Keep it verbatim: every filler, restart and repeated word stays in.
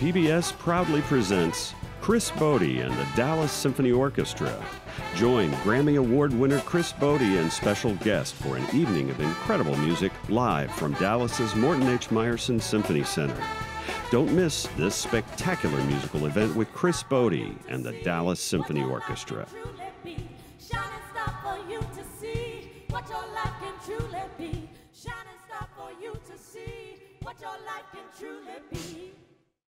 P B S proudly presents Chris Botti and the Dallas Symphony Orchestra. Join Grammy Award winner Chris Botti and special guest for an evening of incredible music live from Dallas's Morton H. Meyerson Symphony Center. Don't miss this spectacular musical event with Chris Botti and the Dallas Symphony Orchestra. What your life can truly be. Shining star for you to see what your life can truly be.